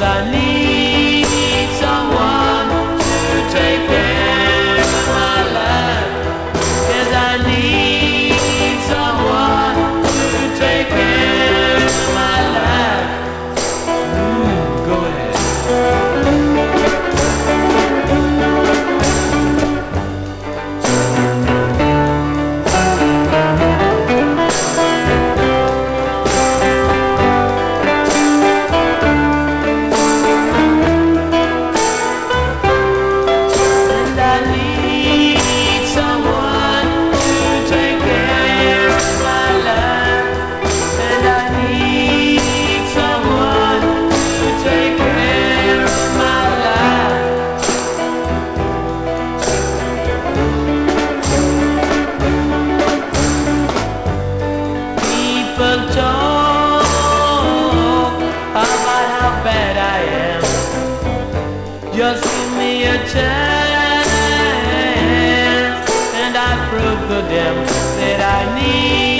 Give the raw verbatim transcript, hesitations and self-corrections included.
I need someone to take care of my life. Yes, I need someone to take care of my life. Mm, go ahead. Just give me a chance, and I prove to them that I need